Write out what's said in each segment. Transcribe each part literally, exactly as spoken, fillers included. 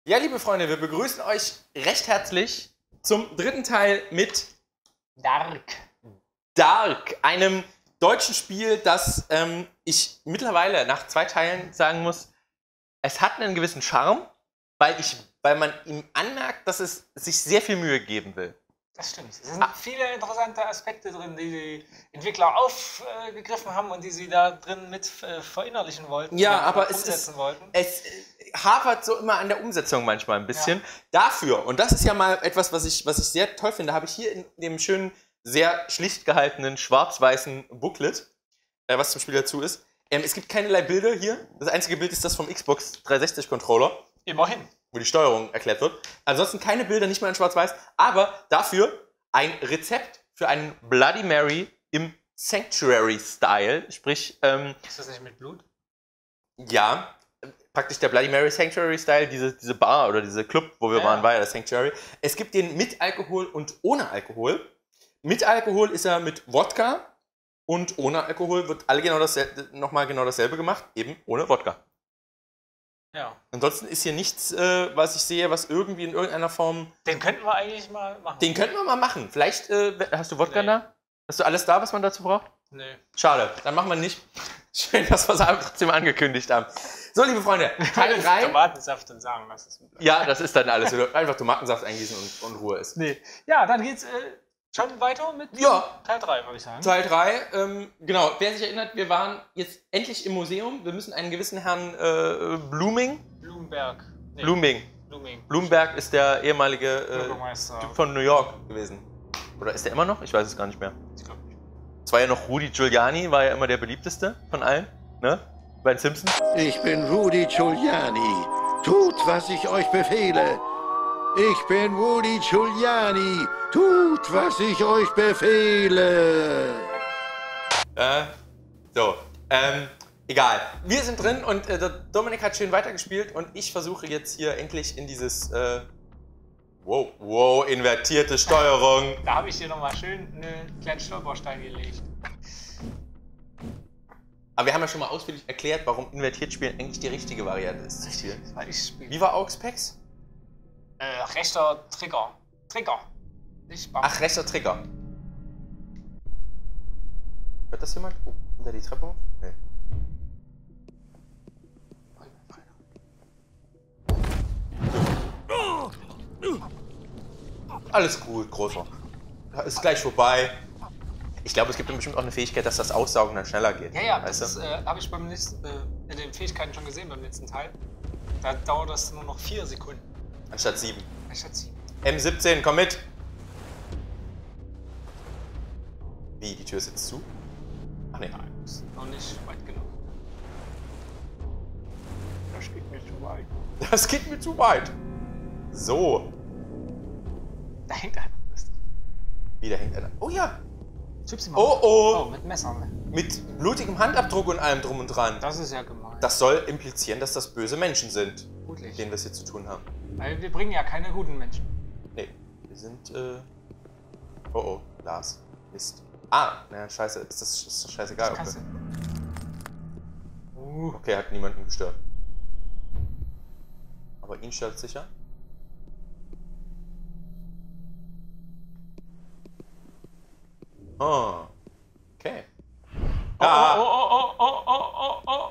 Ja, liebe Freunde, wir begrüßen euch recht herzlich zum dritten Teil mit Dark. Dark, einem deutschen Spiel, das ähm, ich mittlerweile nach zwei Teilen sagen muss, es hat einen gewissen Charme, weil, ich, weil man ihm anmerkt, dass es sich sehr viel Mühe geben will. Das stimmt. Es sind ah. viele interessante Aspekte drin, die die Entwickler aufgegriffen haben und die sie da drin mit äh, verinnerlichen wollten. Ja, aber es, ist, wollten. es hapert so immer an der Umsetzung manchmal ein bisschen. Ja. Dafür, und das ist ja mal etwas, was ich, was ich sehr toll finde, habe ich hier in dem schönen, sehr schlicht gehaltenen, schwarz-weißen Booklet, äh, was zum Spiel dazu ist. Ähm, es gibt keinerlei Bilder hier. Das einzige Bild ist das vom Xbox dreihundertsechzig Controller. Immerhin. Wo die Steuerung erklärt wird. Ansonsten keine Bilder, nicht mal in schwarz-weiß, aber dafür ein Rezept für einen Bloody Mary im Sanctuary-Style. Sprich, ähm, ist das nicht mit Blut? Ja, praktisch der Bloody Mary Sanctuary-Style, diese, diese Bar oder diese Club, wo wir ja. waren, war ja das Sanctuary. Es gibt den mit Alkohol und ohne Alkohol. Mit Alkohol ist er mit Wodka und ohne Alkohol wird alle genau dasselbe, nochmal genau dasselbe gemacht, eben ohne Wodka. Ja. Ansonsten ist hier nichts, äh, was ich sehe, was irgendwie in irgendeiner Form... Den könnten wir eigentlich mal machen. Den könnten wir mal machen. Vielleicht, äh, hast du Wodka nee. da? Hast du alles da, was man dazu braucht? Nee. Schade, dann machen wir nicht. Schön, dass wir es trotzdem angekündigt haben. So, liebe Freunde, Teil drei... Tomatensaft und sagen, was ist... Ja, das ist dann alles. Einfach Tomatensaft eingießen und, und Ruhe ist. Nee. Ja, dann geht's... Äh Schon weiter mit ja. Teil drei, würde ich sagen. Teil drei, ähm, genau. Wer sich erinnert, wir waren jetzt endlich im Museum. Wir müssen einen gewissen Herrn äh, Bluming. Blumberg. Nee. Bluming. Bluming. Blumberg ist der ehemalige äh, Typ von New York gewesen. Oder ist der immer noch? Ich weiß es gar nicht mehr. Ich glaube nicht. Es war ja noch Rudy Giuliani, war ja immer der beliebteste von allen. Ne? Bei den Simpsons. Ich bin Rudy Giuliani. Tut, was ich euch befehle. Ich bin Rudy Giuliani. Tut, was ich euch befehle. Äh, so. Ähm, egal. Wir sind drin und äh, der Dominik hat schön weitergespielt und ich versuche jetzt hier endlich in dieses, äh, wow, wow, invertierte Steuerung. Da habe ich dir nochmal schön einen kleinen Stolperstein gelegt. Aber wir haben ja schon mal ausführlich erklärt, warum invertiert spielen eigentlich die richtige Variante ist zu spielen. Weil ich spiele. Wie war Augspex? Äh, rechter Trigger. Trigger. Nicht Bam. Ach, rechter Trigger. Hört das jemand? Oh, unter die Treppe hoch? Nee. Alles gut, Großer. Ist gleich vorbei. Ich glaube, es gibt bestimmt auch eine Fähigkeit, dass das Aussaugen dann schneller geht. Ja, ja, das ist, äh, habe ich beim nächsten, äh, in den Fähigkeiten schon gesehen, beim letzten Teil. Da dauert das nur noch vier Sekunden. Anstatt sieben. Anstatt sieben. M siebzehn, komm mit! Wie, die Tür ist jetzt zu? Ach nee. Nein, ist noch nicht weit genug. Das geht mir zu weit. Das geht mir zu weit. So. Da hängt einer. Wie, da hängt einer? Oh ja! Oh, oh! Oh, mit Messern. Mit blutigem Handabdruck und allem drum und dran. Das ist ja gemein. Das soll implizieren, dass das böse Menschen sind, Gutlich. mit denen wir es hier zu tun haben. Weil wir bringen ja keine guten Menschen. Nee, wir sind, äh... Oh oh, Lars. Mist. Ah, naja, scheiße. Ist das, ist das scheißegal. Das Okay. Uh. okay, hat niemanden gestört. Aber ihn stört es sicher. Oh. Okay. Oh, ah. oh, oh, oh, oh, oh, oh, oh.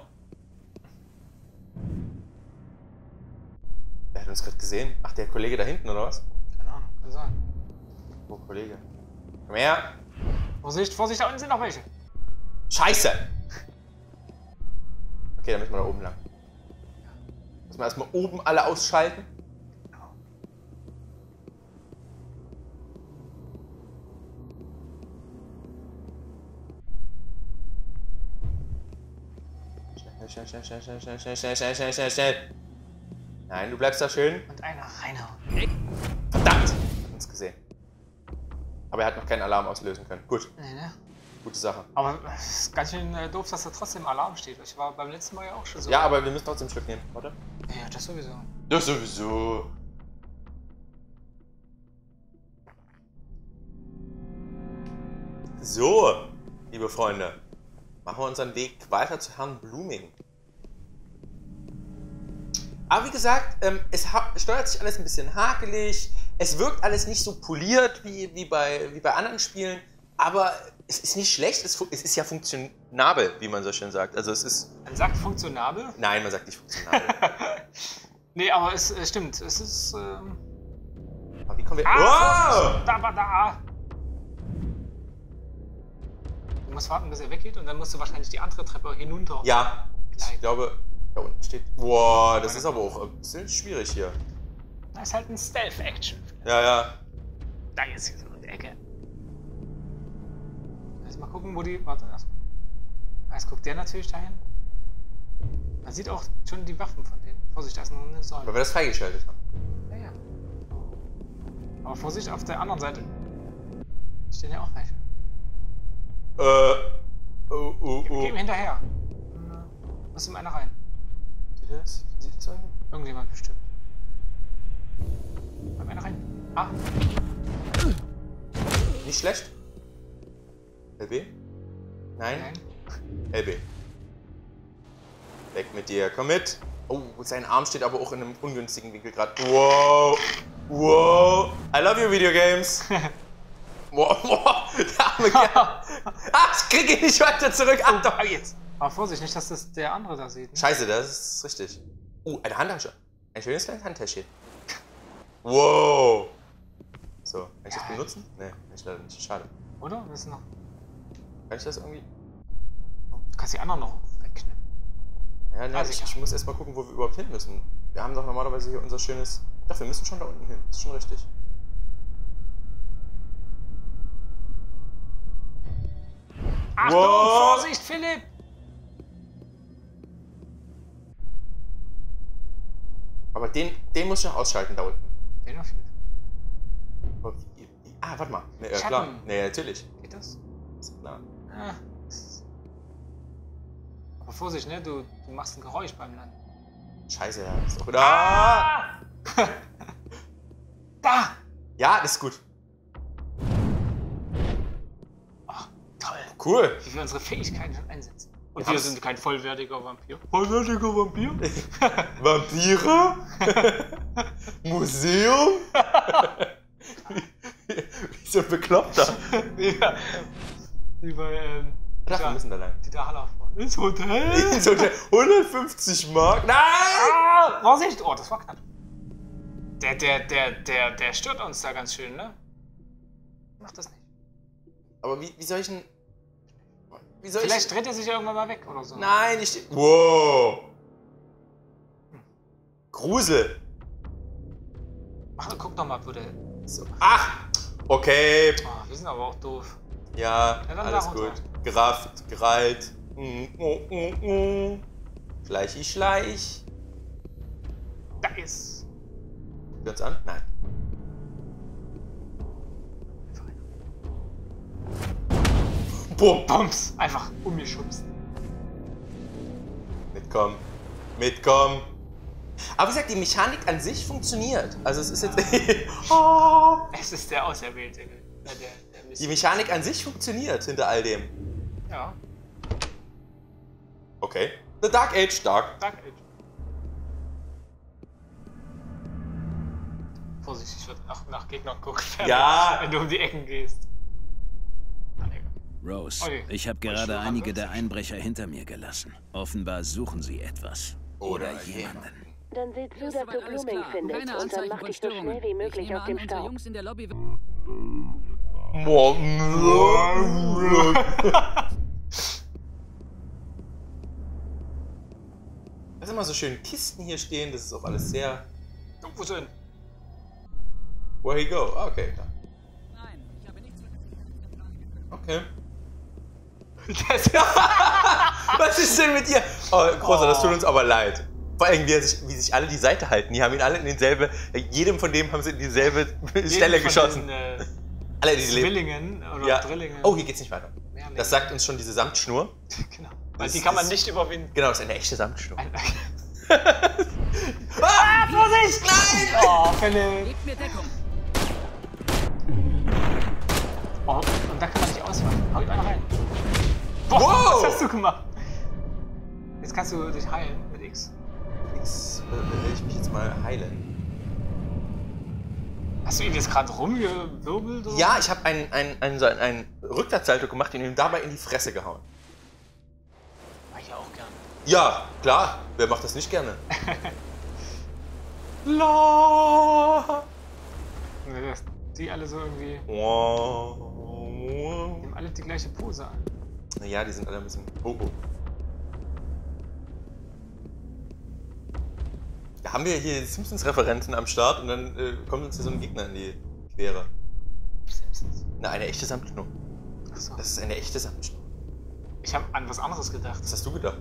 Wer hat uns gerade gesehen? Ach, der Kollege da hinten, oder was? Keine Ahnung, kann sein. Wo, Kollege? Komm her! Vorsicht, Vorsicht, da unten sind noch welche. Scheiße! Okay, dann müssen wir da oben lang. Müssen wir erstmal oben alle ausschalten. Schnell, schnell, schnell, schnell, schnell, schnell, schnell, schnell, schnell, schnell, schnell. Nein, du bleibst da schön. Und einer reinhauen. Verdammt! Hat uns gesehen. Aber er hat noch keinen Alarm auslösen können. Gut. Nee, ne? Gute Sache. Aber es ist ganz schön äh, doof, dass da trotzdem Alarm steht. Ich war beim letzten Mal ja auch schon so. Ja, aber wir müssen trotzdem ein Stück nehmen, oder? Ja, das sowieso. Das sowieso. So, liebe Freunde. Machen wir unseren Weg weiter zu Herrn Bluming. Aber wie gesagt, ähm, es steuert sich alles ein bisschen hakelig. Es wirkt alles nicht so poliert wie, wie, bei, wie bei anderen Spielen. Aber es ist nicht schlecht. Es, es ist ja funktionabel, wie man so schön sagt. Also es ist... Man sagt funktionabel? Nein, man sagt nicht funktionabel. Nee, aber es, es stimmt. Es ist... Ähm aber wie kommen wir... Ah, wow! Da war da! Du musst warten, bis er weggeht und dann musst du wahrscheinlich die andere Treppe hinunter. Ja, ich glaube... Da unten steht... Wow, das ist aber auch ein bisschen schwierig hier. Das ist halt ein Stealth-Action. Ja, ja. Da ist hier so in der Ecke. Lass mal gucken, wo die... Warte, erst. Jetzt guckt der natürlich dahin. Man sieht auch schon die Waffen von denen. Vorsicht, da ist noch eine Säule. Weil wir das freigeschaltet haben. Ja, ja. Aber Vorsicht, auf der anderen Seite stehen ja auch welche. Äh... Oh, oh, oh. Geh ihm hinterher. Muss ihm einer rein. Sieht ihr das? Sieht ihr das eigentlich? Irgendjemand bestimmt. Komm einer rein. Ah. Nicht schlecht. L B? Nein? Nein. L B. Weg mit dir, komm mit. Oh, sein Arm steht aber auch in einem ungünstigen Winkel gerade. Wow. Wow. I love you, Video Games. Wow, wow. Der arme Kerl. Ah, ich krieg ihn nicht weiter zurück. Ach, doch, jetzt. Aber Vorsicht, nicht, dass das der andere da sieht. Ne? Scheiße, das ist richtig. Oh, eine Handtasche. Ein schönes kleines Handtäschchen. Wow. So, kann ich das benutzen? Nee, kann ich leider nicht. Schade. Oder? Wir sind noch... Kann ich das irgendwie? Du kannst die anderen noch wegknippen. Ja, nee, ich, ich muss erst mal gucken, wo wir überhaupt hin müssen. Wir haben doch normalerweise hier unser schönes... Doch, wir müssen schon da unten hin. Das ist schon richtig. Achtung, wow. Vorsicht, Philipp! Aber den, den muss ich noch ausschalten da unten. Den auf jeden Fall. Ah, warte mal. Nee, ja, klar. Nee, natürlich. Geht das? Ist klar. Ah. Aber Vorsicht, ne? Du, du machst ein Geräusch beim Landen. Scheiße, ja. Ist doch wieder. Ah! Da! Ja, das ist gut. Oh, toll. Cool. Wie wir unsere Fähigkeiten schon einsetzen. Und wir wir sind kein vollwertiger Vampir. Vollwertiger Vampir? Vampire? Museum? Wie so ein Bekloppter. Ja. Wie bei, ähm... Ach, wir müssen da lang. Die da Haller fahren. Ins Hotel? Ins Hotel. hundertfünfzig Mark? Nein! Ah, Vorsicht! Oh, das war knapp. Der, der, der, der, der stört uns da ganz schön, ne? Mach das nicht. Aber wie, wie soll ich denn... Wie soll Vielleicht ich... dreht er sich irgendwann mal weg oder so. Nein, ich... Wow! Grusel! Mach, guck doch mal, wo der... So. Ach! Okay. Oh, wir sind aber auch doof. Ja, ja alles gut. Gerafft, gerallt. Mm, mm, mm, mm. Schleichi, schleich. Da ist... Gucken wir uns an? Nein. Boom, Bums! Einfach umgeschubst. Mitkommen. Mitkommen. Aber wie gesagt, die Mechanik an sich funktioniert. Also es ist jetzt... Oh. Es ist der Auserwählte. Der, der die Mechanik an sich funktioniert hinter all dem. Ja. Okay. The Dark Age, Dark. Dark Age. Vorsicht, ich würde nach, nach Gegnern gucken, ja. Wenn du um die Ecken gehst. Rose, okay. Ich habe gerade einige der Einbrecher hinter mir gelassen. Offenbar suchen sie etwas. Oder, Oder jemanden. Dann seht zu, dass du Blooming findest und dann mach dich so schnell wie möglich auf den Staub. Jungs in der Lobby Das ist immer so schön Kisten hier stehen, das ist auch alles sehr... Wo sind? Where he go? Ah, okay. Nein, ich habe nichts. Okay. Was ist denn mit dir? Oh, Großer, oh. Das tut uns aber leid. Vor allem, wie, er sich, wie sich alle die Seite halten. Die haben ihn alle in denselbe... Jedem von dem haben sie in dieselbe jedem Stelle geschossen. Den, äh, alle, die Zwillingen oder ja. Drillingen. Oh, hier geht's nicht weiter. Das sagt uns schon diese Samtschnur. Genau. Weil die kann man nicht überwinden. Genau, das ist eine echte Samtschnur. Ein, ah, Vorsicht! Nein! Oh, Philipp. Gebt mir Deckung. Oh, und da kann man nicht ausweichen. Hau ihm einer rein. Boah, wow. Was hast du gemacht? Jetzt kannst du dich heilen mit X. X. äh, ich mich jetzt mal heilen. Hast du ihn jetzt gerade rumgewirbelt? Oder? Ja, ich habe einen, einen, einen, so einen, einen Rückwärtssalto gemacht und ihm dabei in die Fresse gehauen. Mach ich auch gerne. Ja, klar. Wer macht das nicht gerne? La. Die alle so irgendwie. Wow. Die haben alle die gleiche Pose an. Naja, die sind alle ein bisschen. Oh, oh. Da haben wir hier Simpsons-Referenzen am Start und dann äh, kommt uns hier so ein Gegner in die Quere. Simpsons? Na, eine echte Samtschnur. Achso. Das ist eine echte Samtschnur. Ich habe an was anderes gedacht. Was hast du gedacht?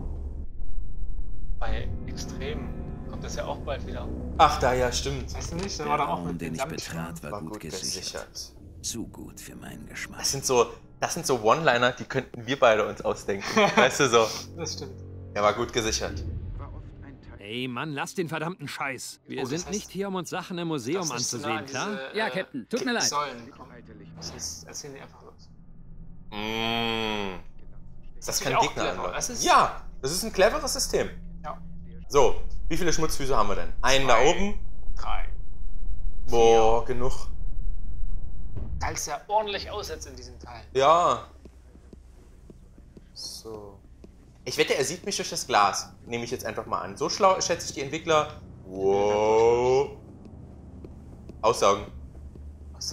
Bei Extrem kommt das ja auch bald wieder. Ach, da ja, stimmt. Weißt du nicht? Da Der war doch auch Raum, mit den den ich betrat, war, War gut, gut gesichert. gesichert. Zu gut für meinen Geschmack. Das sind so, das sind so One-Liner, die könnten wir beide uns ausdenken. Weißt du so? Das stimmt. Er war gut gesichert. Ey, Mann, lass den verdammten Scheiß. Wir Oh, das sind heißt, nicht hier, um uns Sachen im Museum Das ist anzusehen, nah an klar? diese, Ja, äh, Captain, tut mir leid. Säulen kommen. Sonst erzählen die einfach los. Mmh. Das kann auch Gegner clever. anlocken. Das ist- Ja, das ist ein cleveres System. Ja. So, wie viele Schmutzfüße haben wir denn? Einen da Zwei. oben. Drei. Boah, genug. Teilst ja ordentlich aus jetzt in diesem Teil. Ja. So. Ich wette, er sieht mich durch das Glas. Nehme ich jetzt einfach mal an. So schlau schätze ich die Entwickler. Wow. Aussaugen. Was?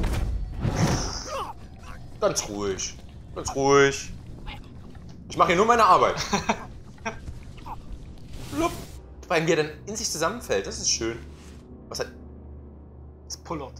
Ganz ruhig. Ganz ruhig. Ich mache hier nur meine Arbeit. Blub. Weil mir dann in sich zusammenfällt. Das ist schön. Was hat. Das pullert.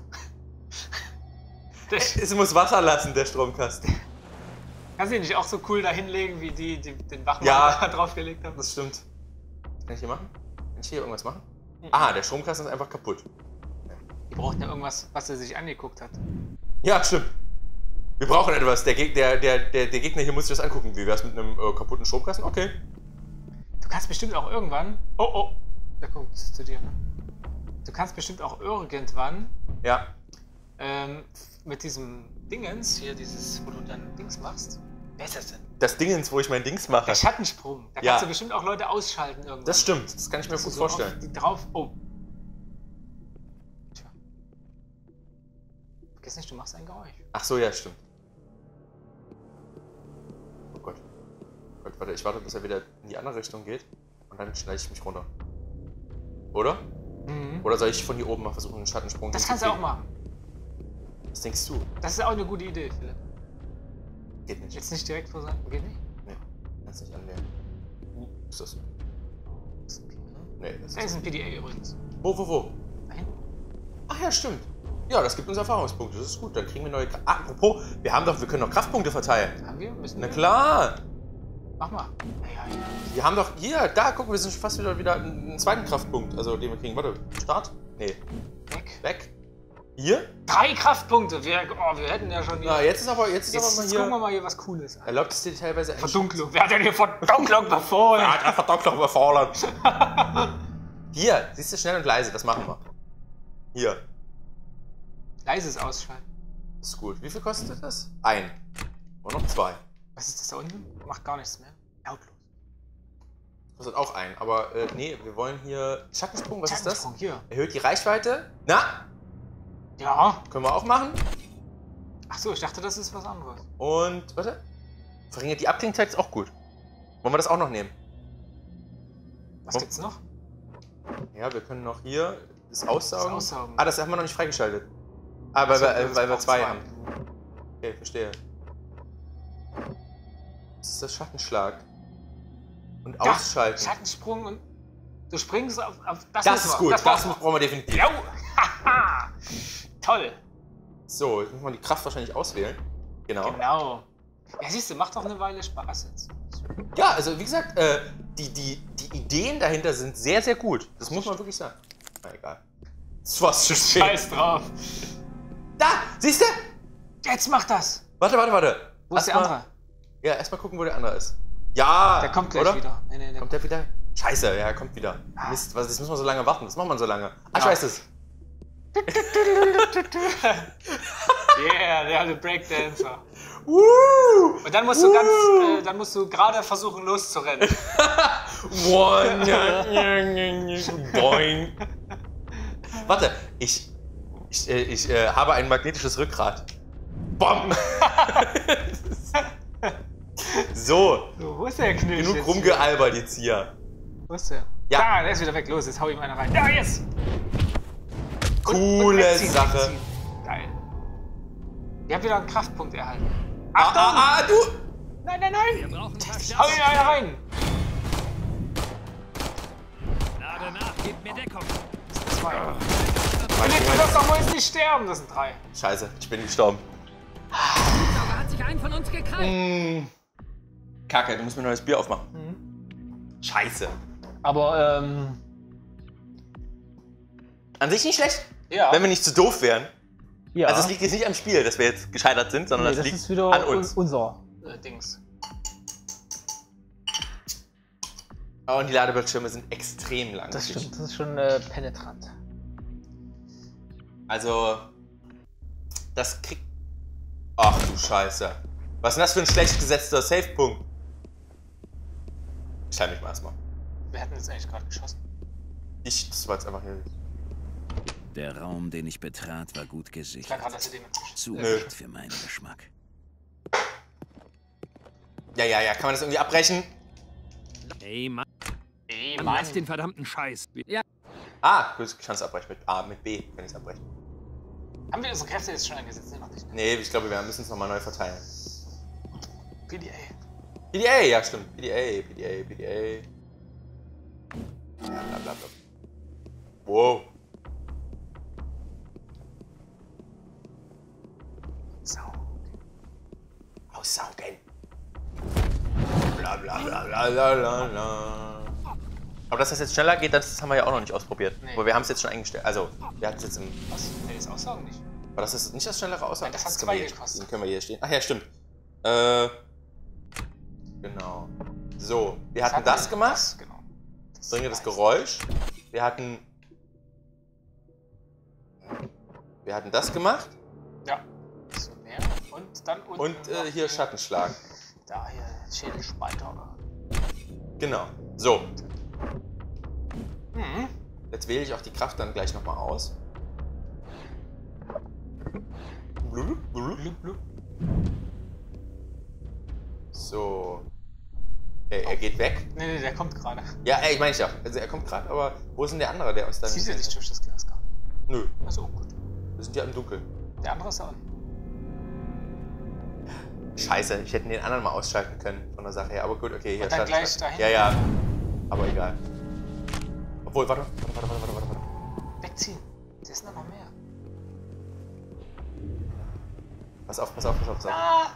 Es muss Wasser lassen, der Stromkasten. Kannst du ihn nicht auch so cool da hinlegen, wie die, die den Wachmann Ja. da draufgelegt haben? Das stimmt. Was kann ich hier machen? Kann ich hier irgendwas machen? Ah, der Stromkasten ist einfach kaputt. Die brauchten ja irgendwas, was er sich angeguckt hat. Ja, stimmt. Wir brauchen etwas. Der, Geg der, der, der, der Gegner hier muss sich das angucken. Wie wär's mit einem äh, kaputten Stromkasten? Okay. Du kannst bestimmt auch irgendwann. Oh, oh. Der kommt zu dir, ne? Du kannst bestimmt auch irgendwann Ja. ähm, mit diesem Dingens, hier dieses, wo du dann Dings machst. Wer ist das denn? Das Dingens, wo ich mein Dings mache. Der Schattensprung. Da Ja. kannst du bestimmt auch Leute ausschalten irgendwann. Das stimmt. Das kann ich mir Dass gut du so auf vorstellen. die drauf. Oh. Tja. Vergiss nicht, du machst ein Geräusch. Ach so, ja, stimmt. Oh Gott. Oh Gott, warte, ich warte, bis er wieder in die andere Richtung geht. Und dann schneide ich mich runter. Oder? Mhm. Oder soll ich von hier oben mal versuchen, einen Schattensprung Das kannst du auch hinzukriegen? machen. Was denkst du? Das ist auch eine gute Idee, Philipp. Geht nicht. Jetzt nicht direkt vor sein. Geht nicht? Nee, kannst nicht annehmen. Uh, ist das? Das ist okay, ne? Nee, das Das ist ist. ein P D A übrigens. Wo, wo, wo? Da hinten. Ach ja, stimmt. Ja, das gibt uns Erfahrungspunkte. Das ist gut. Dann kriegen wir neue. Kra- Ach, apropos, wir haben doch, wir können doch Kraftpunkte verteilen. Haben wir? Müssen Na wir? klar. Mach mal. Ja, ja, ja. Wir haben doch hier, da, gucken, wir sind schon fast wieder wieder einen zweiten Kraftpunkt, also den wir kriegen. Warte, Start? Nee, Weg. weg. Hier? Drei Kraftpunkte. Wir, oh, wir hätten ja schon. Na, Hier. jetzt ist aber, jetzt ist Jetzt aber mal gucken wir hier. mal hier was Cooles an. Erlaubt es dir teilweise eine Verdunklung. Wer hat denn hier Verdunklung befohlen? Er hat einfach Verdunklung überfordert. Hier, siehst du, schnell und leise, das machen wir. Hier. Leises Ausschalten. Ist gut. Wie viel kostet das? Ein. Und noch zwei. Was ist das da unten? Macht gar nichts mehr. Lautlos. Kostet auch ein. Aber äh, nee, wir wollen hier. Schattensprung, was ist das? Schattensprung, hier. Erhöht die Reichweite. Na, Ja. können wir auch machen. Ach so, ich dachte, das ist was anderes. Und, warte. Verringert die Abklingzeit ist auch gut. Wollen wir das auch noch nehmen? Was Oh. gibt's noch? Ja, wir können noch hier das Aussaugen. Das Aussaugen. Ah, das haben wir noch nicht freigeschaltet. Ah, weil, Ach so, wir, äh, das weil wir braucht zwei zwei. haben. Okay, verstehe. Das ist das Schattenschlag. Und Ja, ausschalten. Schattensprung und du springst auf, auf das. Das müssen ist wir. gut, Das, das, brauchen brauchen wir definitiv. wir. Ja. Haha. Toll. So, jetzt muss man die Kraft wahrscheinlich auswählen. Genau. Genau. Ja, siehst du, macht doch eine Weile Spaß jetzt. Ja, also wie gesagt, äh, die, die, die Ideen dahinter sind sehr, sehr gut. Das muss man wirklich sagen. Na egal. Das war's zu spät. Scheiß drauf. Da, siehst du? Jetzt mach das. Warte, warte, warte. Wo ist der Erstmal- andere? Ja, erstmal gucken, wo der andere ist. Ja, Der kommt gleich oder? wieder. Nee, nee, der Kommt der wieder? Scheiße, ja, er kommt wieder. Ah. Mist, was, das müssen wir so lange warten. Was macht man so lange? Ah, ich Ja. weiß es. Yeah, der alte Breakdancer. Woo! Und dann musst du ganz, äh, dann musst du gerade versuchen loszurennen. Boing. Warte, ich, ich, äh, ich äh, habe ein magnetisches Rückgrat. Bom! So. So, wo ist der Knilch? Genug rumgealbert jetzt hier. Wo ist der? Ja. Da, der ist wieder weg. Los, jetzt hau ihm einer rein. Ja, jetzt! Coole und wegziehen, Sache. wegziehen. Geil. Ihr habt wieder einen Kraftpunkt erhalten. Ah, Achtung! ah, ah, du! Nein, nein, nein! Wir brauchen Hau ihm einer rein! Lade nach, gib mir Deckung. Das sind zwei. Philipp, du darfst doch wohl jetzt nicht sterben. Das sind drei. Scheiße, ich bin gestorben. Da hat sich einen von uns gekrallt. Mm. Kacke, du musst mir ein neues Bier aufmachen. Mhm. Scheiße. Aber, ähm... An sich nicht schlecht, ja. wenn wir nicht zu doof wären. Ja. Also es liegt jetzt nicht am Spiel, dass wir jetzt gescheitert sind, sondern Nee, es das liegt ist wieder an uns. unser äh, Dings. Oh, und die Ladebildschirme sind extrem lang. Das stimmt, das ist schon äh, penetrant. Also, das kriegt... Ach du Scheiße. Was ist denn das für ein schlecht gesetzter Safe-Punkt? Ich teile mich mal erstmal. Wir hatten jetzt eigentlich gerade geschossen. Ich, das war jetzt einfach hier... Der Raum, den ich betrat, war gut Ich war gesichert. gerade, dass ihr den Zu Nö. gut für meinen Geschmack. Ja, ja, ja, kann man das irgendwie abbrechen? Ey, Mann, Ey, Mann, Mann. lass den verdammten Scheiß. Ja. Ah, gut, ich kann es abbrechen. Mit A, mit B kann ich es abbrechen. Haben wir unsere Kräfte jetzt schon eingesetzt? Nee, noch nicht. Nee, ich glaube, wir müssen es nochmal neu verteilen. P D A. P D A, ja stimmt. P D A, P D A, P D A. Ja, bla bla bla. Wow. Saugen. Aussaugen. Bla bla bla bla bla bla bla. Aber dass das jetzt schneller geht, das haben wir ja auch noch nicht ausprobiert. Nee. Aber wir haben es jetzt schon eingestellt. Also, wir hatten es jetzt im... Was? Nee, das Aussaugen nicht. Aber das ist nicht das schnellere Aussaugen? Nein, das hat können zwei wir hier- gekostet. Den können wir hier stehen. Ach ja, stimmt. Äh... Genau. So, wir hatten hatten das wir- gemacht. Das, genau. Das Bringe das weiß. Geräusch. Wir hatten... Wir hatten das gemacht. Ja. So mehr. Und dann unten Und äh, noch hier die- Schattenschlag. Da hier Schädelspalter. Oder? Genau. So, Mhm. jetzt wähle ich auch die Kraft dann gleich nochmal aus. Blub, blub, blub, blub. So. Okay, er geht weg. Nee, nee, der kommt gerade. Ja, ey, ich meine ich ja. Also er kommt gerade, aber wo ist denn der andere, der uns dann... Siehst du nicht durch das Glas gerade? Nö, Achso, gut. wir sind ja im Dunkeln. Der andere ist an. Scheiße, ich hätte den anderen mal ausschalten können von der Sache her. Aber gut, okay, hier Und dann Schattenschlag. gleich dahin. Ja, ja. Aber egal. Obwohl, warte, warte, warte, warte, warte, warte. Wegziehen. Da ist noch mehr. Pass auf, pass auf, pass auf, pass auf. Ah!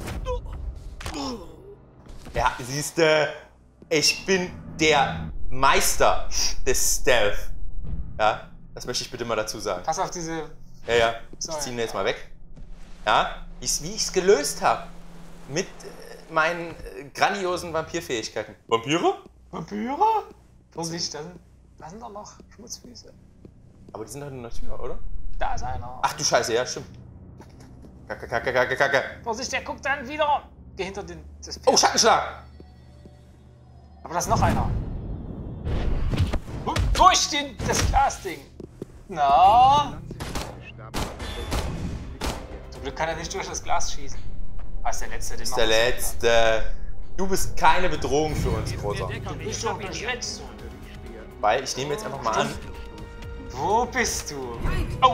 Ja, siehste, ich bin der Meister des Stealth. Ja, das möchte ich bitte mal dazu sagen. Pass auf diese. Ja, ja, ich Sorry. ziehe ihn jetzt mal weg. Ja, wie ich es gelöst habe. Mit äh, meinen äh, grandiosen Vampirfähigkeiten. Vampire? Vampire? Vorsicht, da sind, da sind doch noch Schmutzfüße. Aber die sind doch in der Tür, oder? Da ist einer. Ach du Scheiße, ja, stimmt. Kacke, kacke, kacke, kacke. Vorsicht, der guckt dann wieder. Geh hinter den, das Pferd. Oh, Schattenschlag! Aber da ist noch einer. Huh, durch den, das Glasding. Na? Zum Glück kann er nicht durch das Glas schießen. Ah, ist der Letzte, den Das ist der Letzte. Du bist keine Bedrohung für uns, Großer. Du bist doch der Letzte. Weil ich nehme jetzt einfach mal an. Wo bist du? Oh!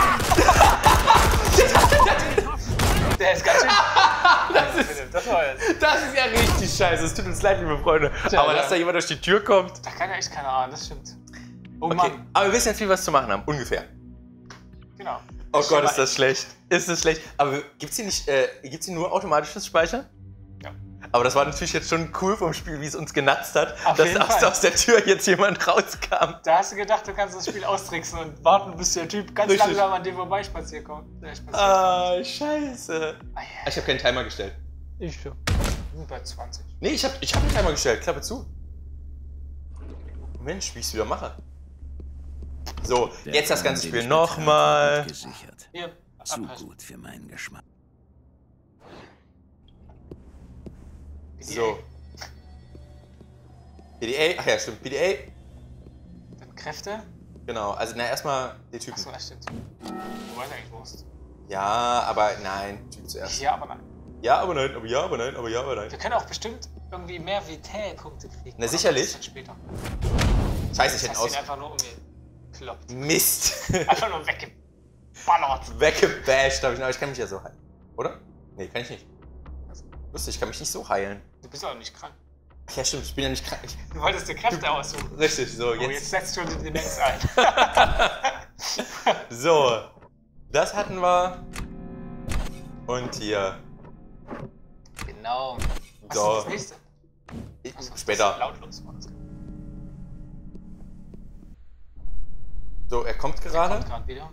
Der ist ganz schön. Das ist, Das war jetzt. das ist ja richtig scheiße. Es tut uns leid, liebe Freunde. Tja, Aber ja. dass da jemand durch die Tür kommt. Da kann ja echt keiner ahnen, das stimmt. Oh Okay, Mann. aber wir wissen jetzt, wie wir es zu machen haben. Ungefähr. Genau. Oh Ich Gott, schau ist mal- das schlecht. Ist das schlecht. Aber gibt's hier nicht, äh, gibt's hier nur automatisches Speichern? Ja. Aber das war natürlich jetzt schon cool vom Spiel, wie es uns genatzt hat, Auf dass jeden aus, Fall. aus der Tür jetzt jemand rauskam. Da hast du gedacht, du kannst das Spiel austricksen und warten, bis der Typ ganz Richtig. langsam an dir vorbeispaziert kommt. Äh, spaziert Ah, scheiße. kommt. Ah, ja. Ich habe keinen Timer gestellt. Ich schon. Wir sind bei zwanzig. Nee, ich habe ich hab einen Timer gestellt. Klappe zu. Mensch, wie ich es wieder mache. So, Der jetzt das Raum, ganze den Spiel ich betrat, war nochmal. gut gesichert. Hier, Zu abpassen. gut für meinen Geschmack. So. P D A, ach ja, stimmt, P D A. Dann Kräfte. Genau, also na erstmal die Typen. Achso, das stimmt. Du weißt eigentlich Wurst. Ja, aber nein, Typ zuerst. Ja, aber nein. Ja, aber nein, aber ja, aber nein, aber ja, aber nein. Wir können auch bestimmt irgendwie mehr Vital-Punkte kriegen. Na sicherlich. Später. Scheiße, ich Das hätte hast aus. ihn einfach nur umgekloppt. Mist. Einfach nur weggeballert. Weggebasht habe ich noch, aber ich kann mich ja so heilen. Oder? Nee, kann ich nicht. Lustig, ich kann mich nicht so heilen. Du bist auch nicht krank. Ach ja, stimmt, ich bin ja nicht krank. Ich, Du wolltest dir Kräfte aussuchen. richtig, so, Oh, jetzt. jetzt setzt schon die Demenz ein. So, das hatten wir. Und hier. Genau. Was So. ist das nächste? Ich, Achso, später. Das ist lautlos. So, er kommt Der gerade. kommt gerade wieder.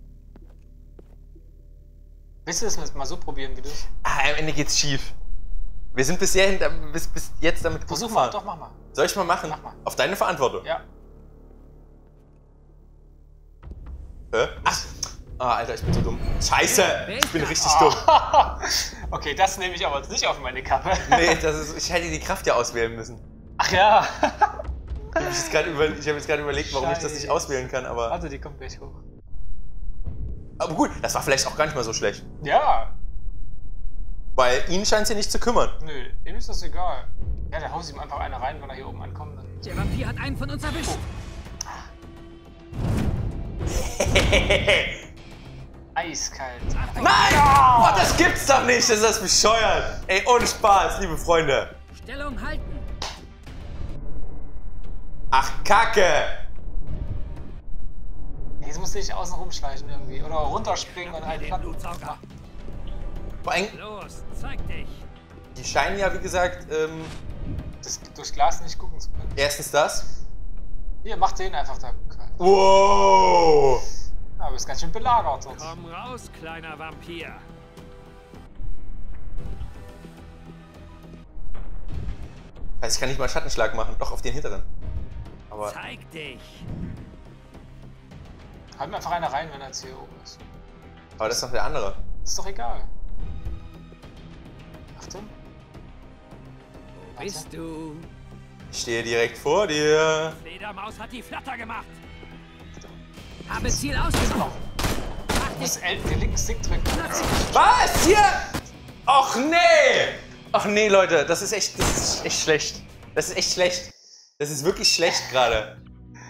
Willst du das mal so probieren, wie du es? Ah, am Ende geht's schief. Wir sind bisher hinter, bis, bis jetzt damit gut Versuch mal, gefahren. doch, mach mal. Soll ich mal machen? Mach mal. Auf deine Verantwortung. Ja. Hä? Ach. Ah, Alter, ich bin so dumm. Scheiße! Ich bin richtig Ah. dumm. Okay, das nehme ich aber jetzt nicht auf meine Kappe. Nee, das ist, ich hätte die Kraft ja auswählen müssen. Ach ja. Ich habe jetzt gerade über, ich hab jetzt gerade überlegt, warum ich das nicht Scheiße. auswählen kann, aber. Warte, die kommt gleich hoch. Aber gut, das war vielleicht auch gar nicht mal so schlecht. Ja. Weil ihn scheint es hier nicht zu kümmern. Nö, ihm ist das egal. Ja, dann haust ihm einfach eine rein, wenn er hier oben ankommt. Dann Der Vampir hat einen von uns erwischt. eiskalt. Nein! Oh, das gibt's doch nicht! Das ist das bescheuert! Ey, ohne Spaß, liebe Freunde! Stellung halten. Ach, Kacke! Jetzt musst du dich außen rumschleichen irgendwie. Oder runterspringen und einen Platten. Blutsauger. Vor allem, Los, zeig dich. die scheinen ja, wie gesagt, ähm, Das durch Glas nicht gucken zu können. erstens das. Hier, mach den einfach da. Wow! Ja, aber ist ganz schön belagert dort. Komm raus, kleiner Vampir. Also ich kann nicht mal Schattenschlag machen, doch auf den hinteren. Aber Zeig dich. Halt mir einfach einer rein, wenn er jetzt hier oben ist. aber das ist doch der andere. Ist doch egal. Achtung. Wo bist du? Ich stehe direkt vor dir. Fledermaus hat die Flatter gemacht. Habe Ziel ausgemacht. Du musst L- den linken Stick drücken. Was? Hier? Och nee! Ach nee, Leute, das ist echt, das ist echt schlecht. Das ist echt schlecht. Das ist wirklich schlecht gerade.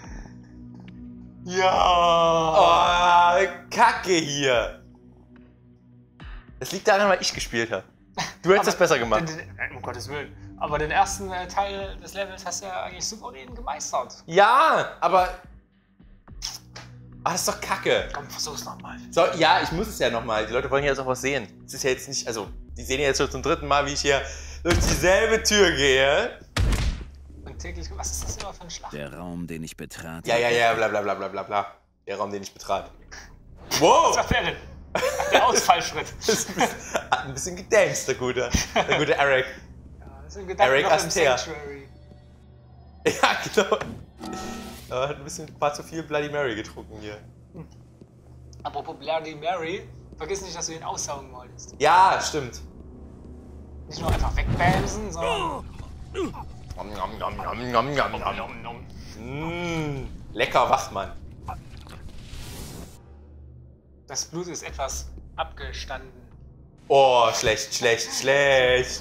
Ja. Oh, Kacke hier. Das liegt daran, weil ich gespielt habe. Du hättest das besser gemacht. Den, den, um Gottes Willen. Aber den ersten äh, Teil des Levels hast du ja eigentlich souverän gemeistert. Ja, aber... Ah, das ist doch Kacke. Komm, versuch's nochmal. So, ja, ich muss es ja nochmal. Die Leute wollen ja jetzt auch was sehen. Es ist ja jetzt nicht... Also, die sehen ja jetzt schon zum dritten Mal, wie ich hier durch dieselbe Tür gehe. Und täglich... Was ist das immer für ein Schlag? Der Raum, den ich betrate. Ja, ja, ja, bla bla bla bla bla bla. Der Raum, den ich betrat. Was Wow! macht der denn? Ach, der Ausfallschritt. Das ist ein bisschen, hat ein bisschen gedanced, der gute, der gute Eric. Ja, das sind Gedanken Eric noch im Aster. Sanctuary. Ja, genau. Er hat ein bisschen ein paar zu viel Bloody Mary getrunken hier. Apropos Bloody Mary, vergiss nicht, dass du ihn aussaugen wolltest. Ja, stimmt. Nicht nur einfach wegbamsen, sondern... Nom, nom, nom, nom, nom, nom, nom. Nom, nom. Mm, lecker Wachmann. Das Blut ist etwas abgestanden. Oh, schlecht, schlecht, schlecht.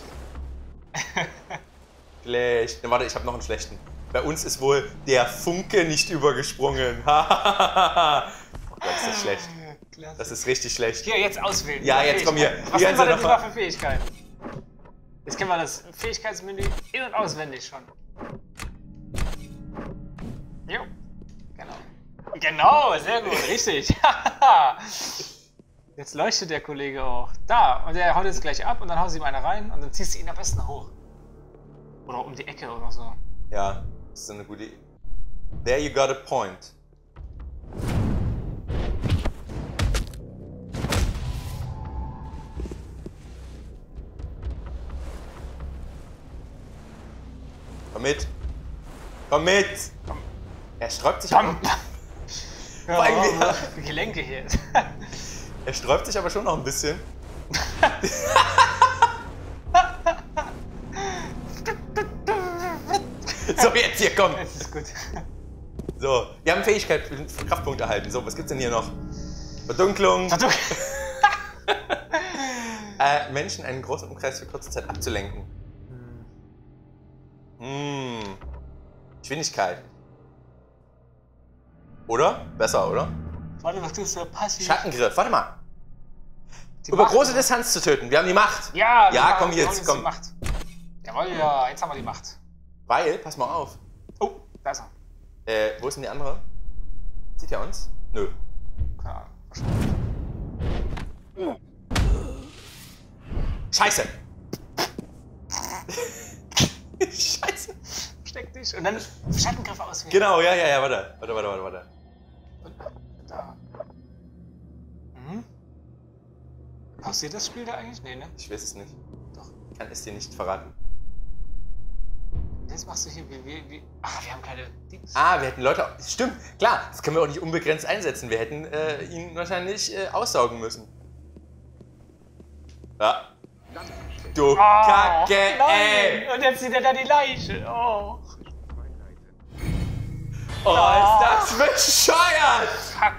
Schlecht. Na, warte, ich habe noch einen schlechten. Bei uns ist wohl der Funke nicht übergesprungen. oh Gott, ist das schlecht. Klasse. Das ist richtig schlecht. Hier, jetzt auswählen. Ja, Die jetzt komm hier. Fähigkeiten. Was Die haben wir denn ganze diesmal für Fähigkeiten? Jetzt kennen wir das Fähigkeitsmenü in- und auswendig schon. Jo. Genau. Genau, sehr gut, richtig. Jetzt leuchtet der Kollege auch. Da, und der haut jetzt gleich ab und dann haust du ihm eine rein und dann ziehst du ihn am besten hoch. Oder um die Ecke oder so. Ja, das ist eine gute Idee. There you got a point. Komm mit. Komm mit. Komm. Er sträubt sich Bam. aber, Ja, Vor allem oh, wieder. die Gelenke hier. er sträubt sich aber schon noch ein bisschen. So, jetzt hier, komm. Das ist gut. So, wir haben Fähigkeit für Kraftpunkt erhalten. So, was gibt's denn hier noch? Verdunklung. Verdunklung. äh, Menschen einen großen Umkreis für kurze Zeit abzulenken. Hm. Geschwindigkeit. Oder? Besser, oder? Warte, was tust du? Passiv. Schattengriff, warte mal. Die Über Macht, große oder? Distanz zu töten. Wir haben die Macht. Ja, ja, wir komm wir jetzt, holen uns komm. Die Macht. Jawohl, ja, jetzt haben wir die Macht. Weil, pass mal auf. Oh, da ist er. Äh, wo ist denn die andere? Sieht er uns? Nö. Keine Ahnung. Scheiße! Scheiße! Steck dich. Und dann Schattengriff auswählen. Genau, ja, ja, ja, warte. Warte, warte, warte, warte. Und da. Mhm. Pausiert das Spiel da eigentlich? Nee, ne? Ich weiß es nicht. Doch. Ich kann es dir nicht verraten. Jetzt machst du hier wie, wie, wie. Ach, wir haben keine Dings. Ah, wir hätten Leute. Stimmt, klar, das können wir auch nicht unbegrenzt einsetzen. Wir hätten äh, ihn wahrscheinlich äh, aussaugen müssen. Ja. Du Oh, Kacke, nein. ey! Und jetzt sieht er da die Leiche. Oh. Oh, ist das bescheuert! Fuck.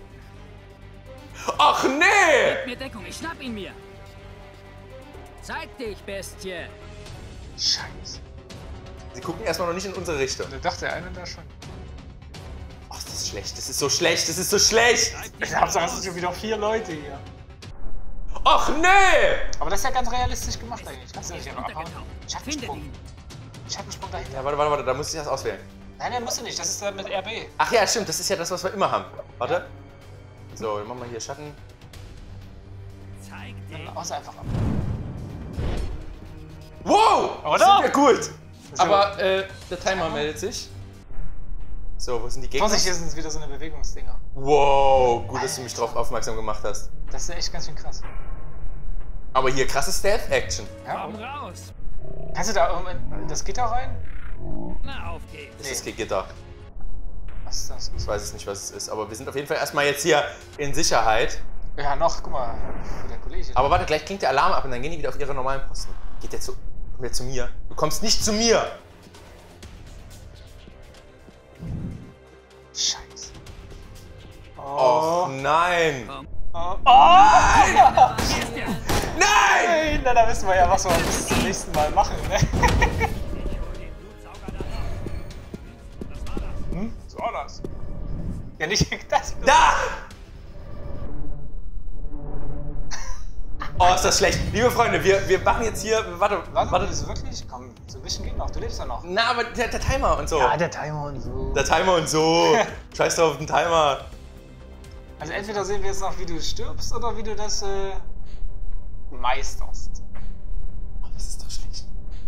Ach nee! Gib mir Deckung, ich schnapp ihn mir. Zeig dich, Bestie. Scheiße. Sie gucken erstmal noch nicht in unsere Richtung. Da dachte der eine da schon. Oh, ist das schlecht, das ist so schlecht, das ist so schlecht! Ich hab's es sind schon wieder vier Leute hier. Ach nee! Aber das ist ja ganz realistisch gemacht eigentlich. Kannst du nicht einfach abhauen? Findet Schattensprung. ihn. Schattensprung dahinter. Ja, warte, warte, warte, da muss ich das auswählen. Nein, nein, musst du nicht. Das ist dann mit R B. Ach ja, stimmt, das ist ja das, was wir immer haben. Warte. So, dann machen wir hier Schatten. Zeig dich. Dann außer einfach ab. Wow! Oder? Das sind wir gut! So. Aber äh, der Timer meldet sich. So, wo sind die Gegner? Vorsicht, hier sind wieder so eine Bewegungsdinger. Wow, gut, dass du mich drauf aufmerksam gemacht hast. Das ist echt ganz schön krass. Aber hier krasse Stealth-Action. Ja, Komm raus. kannst du da irgendwann das Gitter rein? Na, auf geht's. Das ist kein Gitter. Was ist das? Ich weiß es nicht, was es ist. Aber wir sind auf jeden Fall erstmal jetzt hier in Sicherheit. Ja, noch, guck mal, wo der Kollege. Aber warte, gleich klingt der Alarm ab und dann gehen die wieder auf ihre normalen Posten. Geht der zu, kommt der zu mir? Du kommst nicht zu mir! Scheiße. Och nein! Oh! Nein! Nein! Nein! Na, da wissen wir ja, was wir bis zum nächsten Mal machen, ne? Hm? So war das. Ja, nicht das. Da! Oh, ist das schlecht. Liebe Freunde, wir, wir machen jetzt hier. Warte, Warte, warte. ist wirklich? Komm, so ein bisschen geht noch. Du lebst ja noch. Na, aber der, der Timer und so. Ja, der Timer und so. Der Timer und so. Scheiß drauf auf den Timer. Also entweder sehen wir jetzt noch, wie du stirbst, oder wie du das äh, meisterst. Oh, das ist doch schlecht.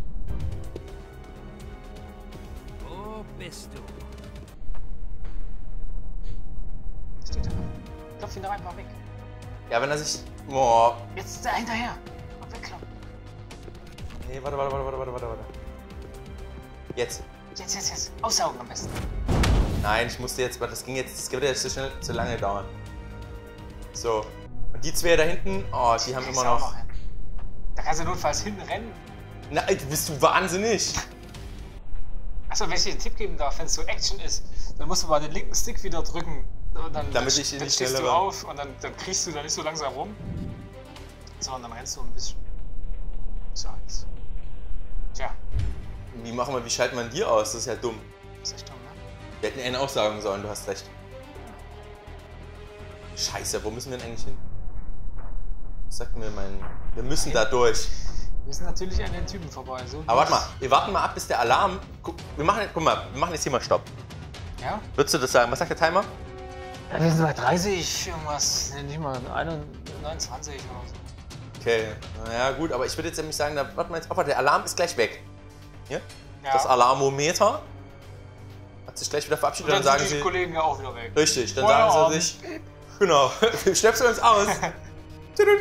Wo bist du? Steht da. Klopf ihn da einfach weg. Ja, wenn er sich. Boah. Jetzt ist er hinterher. Und wegklappen. Nee, warte, warte, warte, warte, warte, warte, warte. Jetzt. Jetzt, jetzt, jetzt. Aussaugen am besten. Nein, ich musste jetzt, weil das ging jetzt, das würde jetzt zu schnell, zu lange dauern. So. Und die zwei da hinten, oh, die haben Kriegst immer du auch noch. hin. Da kannst du notfalls hinrennen. Na, ey, bist du wahnsinnig? Achso, wenn ich dir einen Tipp geben darf, wenn es so Action ist, dann musst du mal den linken Stick wieder drücken. Und dann, Damit dann, ich dann nicht stehst du schneller war. auf und dann, dann kriechst du da nicht so langsam rum. So, und dann rennst du ein bisschen. So, jetzt. Tja, Wie machen wir, wie schalten wir die aus? Das ist ja dumm. das ist echt dumm, ne? Wir hätten einen aussagen sollen, du hast recht. Scheiße, wo müssen wir denn eigentlich hin? Was sagt mir mein. Wir müssen da durch. Wir müssen natürlich an den Typen vorbei. So Aber warte mal, wir warten mal ab, bis der Alarm. Guck, wir machen, guck mal, wir machen jetzt hier mal Stopp. Ja? Würdest du das sagen? Was sagt der Timer? Ja, wir sind bei dreißig, irgendwas, nee, nicht mal neunundzwanzig oder so. Okay, naja, gut, aber ich würde jetzt nämlich sagen, da warten wir jetzt auf, der Alarm ist gleich weg. Hier? Ja. Das Alarmometer hat sich gleich wieder verabschiedet Und und dann dann sind sagen die sie. Kollegen ja auch wieder weg. Richtig, dann Feuerabend. sagen sie sich. Genau, schnappst du uns aus. Tudum.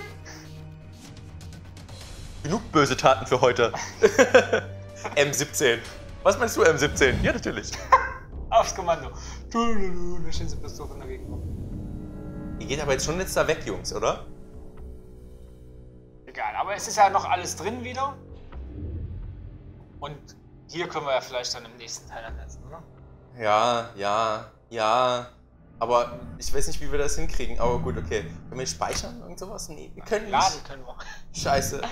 Genug böse Taten für heute. M siebzehn. Was meinst du, M siebzehn? Ja, natürlich. Aufs Kommando. Da stehen sie bis doof in der Gegend. Ihr geht aber jetzt schon jetzt da weg, Jungs, oder? Egal, aber es ist ja noch alles drin wieder. Und hier können wir ja vielleicht dann im nächsten Teil ansetzen, oder? Ja, ja, ja. Aber ich weiß nicht, wie wir das hinkriegen. Aber gut, okay. Können wir speichern? Irgend sowas? Nee, wir können nicht. Laden können wir. Scheiße.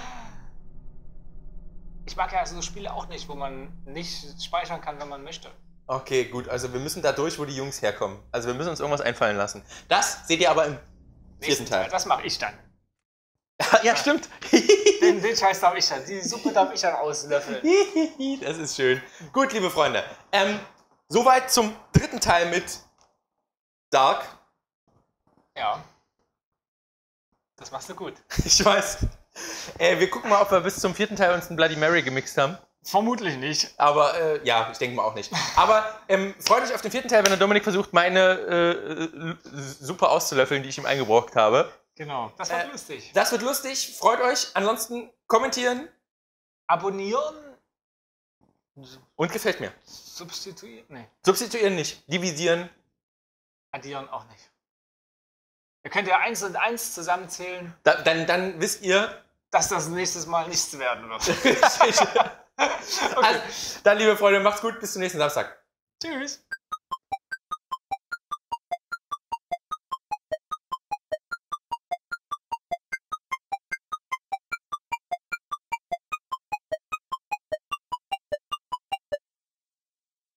Ich mag ja so Spiele auch nicht, wo man nicht speichern kann, wenn man möchte. Okay, gut. Also wir müssen da durch, wo die Jungs herkommen. Also wir müssen uns irgendwas einfallen lassen. Das seht ihr aber im vierten Teil. Teil. Das mache ich dann. Ja, stimmt. Den, den Scheiß darf ich dann. Die Suppe darf ich dann auslöffeln. Das ist schön. Gut, liebe Freunde. Ähm, soweit zum dritten Teil mit Dark. Ja. Das machst du gut. Ich weiß. Äh, wir gucken mal, ob wir bis zum vierten Teil uns einen Bloody Mary gemixt haben. Vermutlich nicht. Aber äh, ja, ich denke mal auch nicht. Aber ähm, freut euch auf den vierten Teil, wenn der Dominik versucht, meine äh, Suppe auszulöffeln, die ich ihm eingebrockt habe. Genau. Das wird äh, lustig. Das wird lustig. Freut euch. Ansonsten kommentieren. Abonnieren. Und gefällt mir. Substituieren? Nee. Substituieren nicht. Divisieren. Addieren auch nicht. Ihr könnt ja eins und eins zusammenzählen. Da, dann, dann wisst ihr, dass das nächstes Mal nichts werden wird. Okay. Also, dann, liebe Freunde, macht's gut. Bis zum nächsten Samstag. Tschüss.